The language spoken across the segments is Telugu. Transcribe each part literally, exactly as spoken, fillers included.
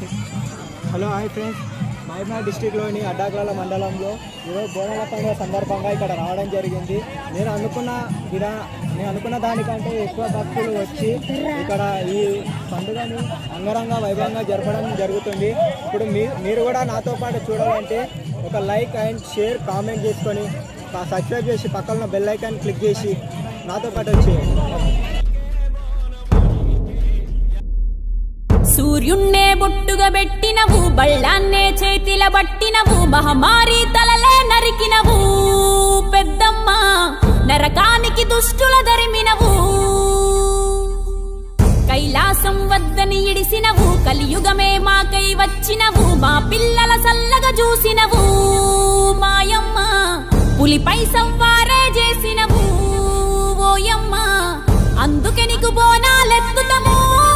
హలో హాయ్ ఫ్రెండ్స్, మహబూబ్నగర్ డిస్టిక్లోని అడ్డాకల మండలంలో ఈరోజు బోనాల పండుగ సందర్భంగా ఇక్కడ రావడం జరిగింది. నేను అనుకున్న విధా నేను అనుకున్న దానికంటే ఎక్కువ భక్తులు వచ్చి ఇక్కడ ఈ పండుగని అంగరంగ వైభవంగా జరపడం జరుగుతుంది. ఇప్పుడు మీ మీరు కూడా నాతో పాటు చూడాలంటే ఒక లైక్ అండ్ షేర్ కామెంట్ చేసుకొని సబ్స్క్రైబ్ చేసి పక్కన బెల్ ఐకాన్ క్లిక్ చేసి నాతో పాటు వచ్చి సూర్యున్నే బొట్టుగా పెట్టినవు, బళ్ళాన్నే చేతిల బట్టినవు, మహమారి తలలే నరికినవు పెద్దమ్మ, నరకానికి దుష్టుల దరిమినవు, కైలాసం వద్దని ఇడిసినవు, కలియుగమే మాకై వచ్చినవు, మా పిల్లల సల్లగా చూసినవు మాయమ్మ, పులిపై సంవారే చేసినవు ఓయమ్మ, అందుకే నీకు బోనాలెత్తుతము.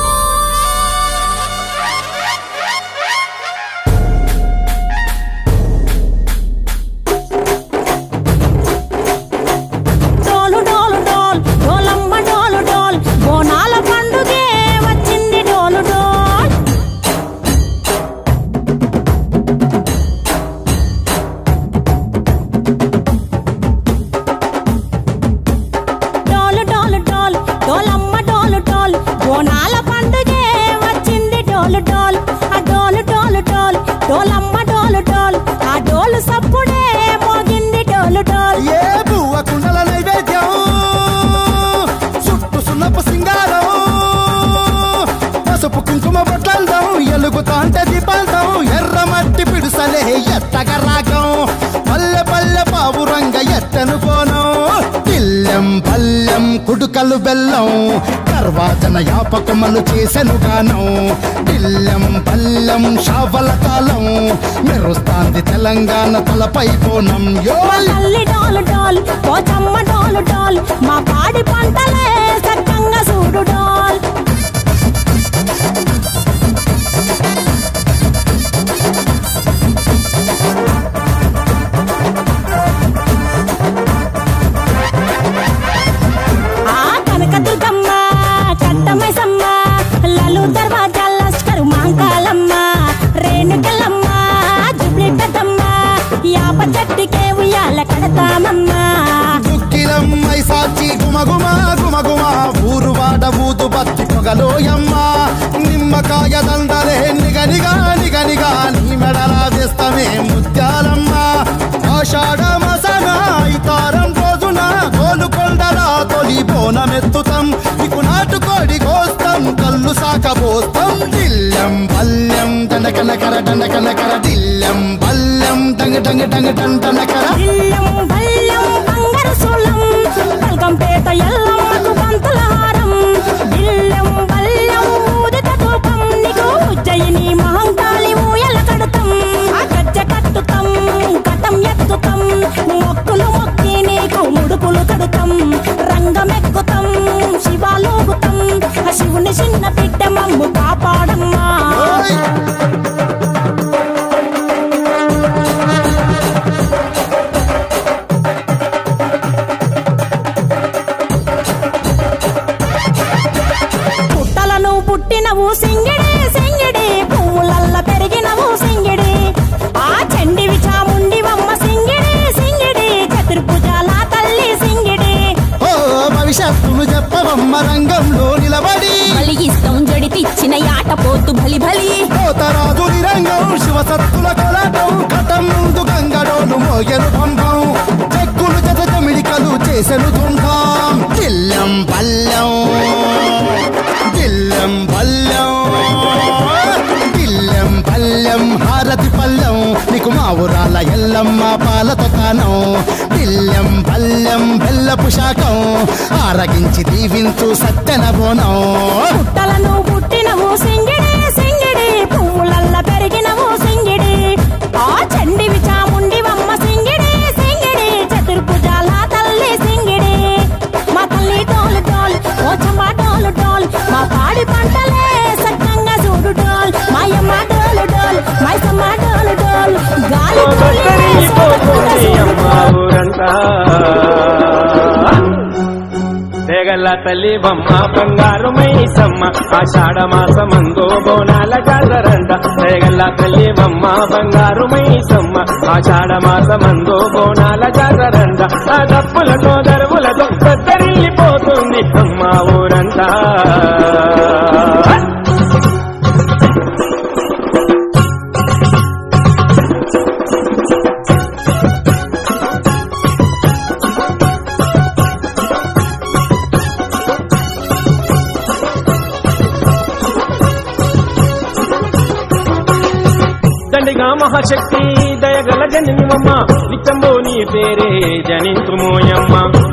బోనాల పండుగే వచ్చింది డోలు డోల్, ఆ డోలు డోలు డోల్, డోలమ్మ డోలు డోల్, ఆ డోలు సప్పుడే మోగింది డోలు డోల్. ఏ బువ్వ కుండల నైవేద్యం, చుట్టు సున్నపు సింగారం, పసుపు కుంకుమ బొట్లందం, ఎలుగుతాంటే దీపాంతం, ఎర్ర మట్టి పిడుసలే ఎత్తగ రాగం, పల్లె పల్లె పావురంగ ఎత్తను కోనం, పిల్లెం పల్లెం కుడుకలు బెల్లం, దర్వాజన యాపకమలు చేసెను గానం, పిల్లెం పల్లెం షావల కాలం, మెరుస్తాంది తెలంగాణ తలపై కోణం. తల్లి డోలు డోల్, పోచమ్మ డోలు డోల్, మా పాడి పంటలే సక్కంగా చూడు డోల్. చెట్టుకే ఉయ్యాల కడతామమ్మా, దుక్కిలమ్మై సాచి గుమగుమ గుమగుమ, ఊరు వాడ ఊదు బత్తి పొగలోయమ్మ, నిమ్మకాయ దండలే నిగనిగా నిగనిగా, నీ మెడలా వేస్తమే ముత్యాలమ్మ, ఆషాఢ మసన ఇతారం రోజున గోలుకొండల తొలి బోనమెత్తుతాం, నీకు నాటుకోడి కోస్తాం, కళ్ళు సాకబోస్తాం, దిల్లెం పల్లెం దండకనకర దండకనకర, దిల్లెం పల్లెం డంగ డంగ డంగ డండనకర, దిల్లెం పల్లెం బంగారు సోళం, బల్గంపేట ఎల్లమ్మకు పంతుల హారం, దిల్లెం పల్లెం ఊదిత ధూపం, నీకు ఉజ్జయిని మహంకాళి ఊయల కడుతాం, ఆ గజ్జ కట్టుతాం, కటం ఎత్తుతాం, మొక్కులు మొక్కి నీకు ముడుపులు కడుతాం, రంగమెక్కుతాం, శివాలోగుతాం, ఆ శివుని చిన్న బిడ్డ మమ్ము కాపాడమ్మా. పుట్టలను పుట్టినవు సింగిడి సింగిడి, పువ్వులల్ల పెరిగినవు సింగిడి, ఆ చండివి చాముండివమ్మ సింగిడి సింగిడి, చతుర్భుజాల తల్లి సింగిడి, ఓ భవిష్యత్తును చెప్పవమ్మ రంగంలో నిలబడి, బలిగిస్తాం జడితిచ్చిన యాట పోతు బలి బలి, పోతరాజు నిరంగం శివసత్తుల కొలటం, కటం ముందు గంగడోను మోగెను పంపం, చెక్కులు జత జమిడికలు చేసెను తుంటాం, దిల్లెం పల్లెం దిల్లెం పల్లెం దిల్లెం పల్లెం హారతి పల్లెం, నీకు మా ఊరాల ఎల్లమ్మ పాలతో కానం, దిల్లెం పల్లెం బెల్లపు శాఖం, ఆరగించి దీవించు సత్తెన బోనం. పుట్టలను పుట్టినవు సింగిడి సింగిడి, పువ్వులల్ల పెరిగినవు సింగిడి, ఆ చండివి చాముండివమ్మ సింగిడి సింగిడి, చతుర్భుజాల తల్లి సింగిడి, మా తల్లి డోలు డోల్, పోచమ్మ డోలు డోల్, మా పాడి పంటలే సక్కంగా చూడు డోల్, మాయమ్మ డోలు డోల్, మైసమ్మ డోలు డోల్, గాలి తెగల తల్లి బొమ్మ బంగారు మైసమ్మ, ఆషాఢ మాసమందో బోనాల జాతరంట, అమ్మ బంగారు మైసమ్మ ఆషాఢ మాసమందో బోనాల జాతరంట ఆ దప్పులతో దరువులతో పెద్దరిల్లిపోతుంది అమ్మ ఊరంతా దండిగా మహాశక్తి దయగల జననివమ్మ నిత్యంబో నీ పేరే జనింతుమోయమ్మ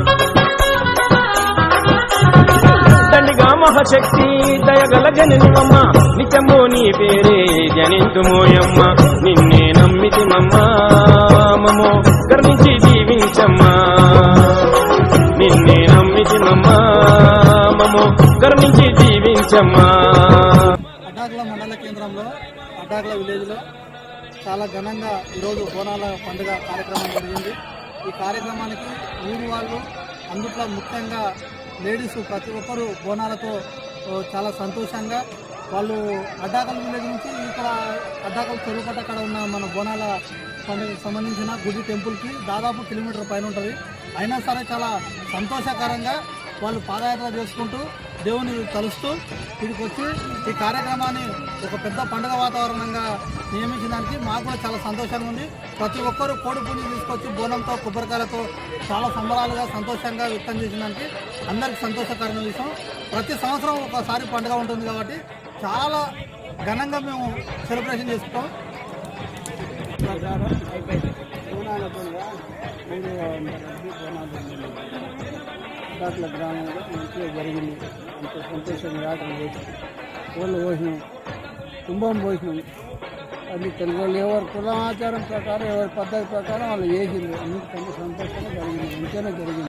దండిగా మహాశక్తి దయగల జననివమ్మ నిత్యంబో నీ పేరే జనింతుమోయమ్మ నిన్నే నమ్మితిమమ్మ మమో కరుణించి జీవించమ్మా నిన్నే నమ్మితిమమ్మ మమో కరుణించి జీవించమ్మా. అడ్డాకుల మండల కేంద్రంలో అడ్డాకుల విలేజ్లో చాలా ఘనంగా ఈరోజు బోనాల పండుగ కార్యక్రమం జరిగింది. ఈ కార్యక్రమానికి ఊరి వాళ్ళు అందుట్లో ముఖ్యంగా లేడీస్ ప్రతి ఒక్కరూ బోనాలతో చాలా సంతోషంగా వాళ్ళు అడ్డాకల్ విలేజ్ నుంచి ఇక్కడ అడ్డాకల్ చెరువుకట్ట అక్కడ ఉన్న మన బోనాల పండుగకు సంబంధించిన గుడి టెంపుల్కి దాదాపు కిలోమీటర్ పైన ఉంటుంది. అయినా సరే చాలా సంతోషకరంగా వాళ్ళు పాదయాత్ర చేసుకుంటూ దేవుని తలుస్తూ ఇక్కడికి వచ్చి ఈ కార్యక్రమాన్ని ఒక పెద్ద పండుగ వాతావరణంగా నియమించడానికి మాకు కూడా చాలా సంతోషంగా ఉంది. ప్రతి ఒక్కరూ కోడి పుంజు తీసుకొచ్చి బోనంతో కొబ్బరికాయలతో చాలా సంబరాలుగా సంతోషంగా వ్యక్తం చేసినానికి అందరికి సంతోషకరమైన విషయం. ప్రతి సంవత్సరం ఒకసారి పండుగ ఉంటుంది కాబట్టి చాలా ఘనంగా మేము సెలబ్రేషన్ చేసుకుంటాం. బోనాల పండుగ అడ్డాకుల గ్రామంలో మంచిగా జరిగింది. అంత సంతోషంగా యాత్ర చేసి కోళ్ళు పోసినాం, కుంభం పోసినాం. అది తెలుగు వాళ్ళు ఎవరి కుల ఆచారం ప్రకారం ఎవరి పద్ధతి ప్రకారం వాళ్ళు చేసింది. అన్నిటికంటే సంతోషంగా జరిగింది, మంచిగానే జరిగింది.